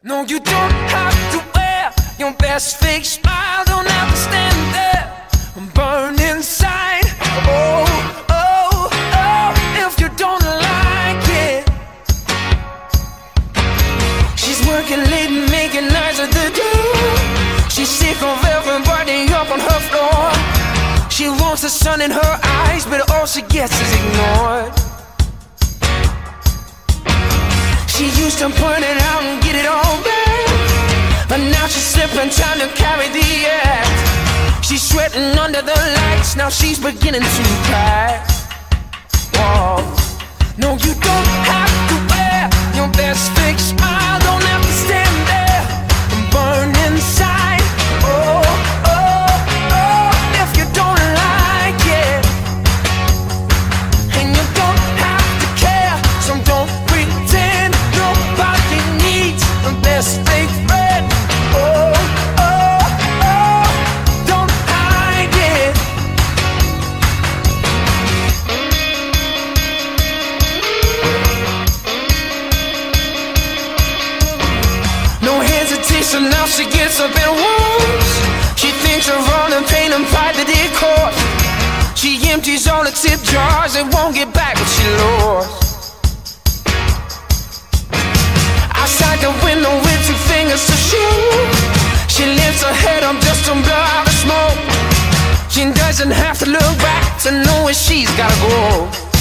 No, you don't have to wear your best fake smile. Don't have to stand there and burn inside. Oh, oh, oh, if you don't like it. She's working late and making nights at the door. She's sick of everybody up on her floor. She wants the sun in her eyes, but all she gets is ignored. She used to point it out and get it all back, but now she's slipping, trying to carry the act. She's sweating under the lights, now she's beginning to crack. Whoa. No, you don't have to wear your best fake smile. Don't have to stand there and burn inside. Oh, oh, oh, if you don't like it. And you don't have to care, so don't pretend. Nobody needs a best fake friend. Oh, oh, oh, don't hide it. No hesitation, now she gets up and walks. She thinks of all the pain and pride that it caused. She empties all the tip jars and won't get back what she lost. Outside the window with two fingers to shoot, she lifts her head up just to blow out the smoke. She doesn't have to look back to know where she's gotta go.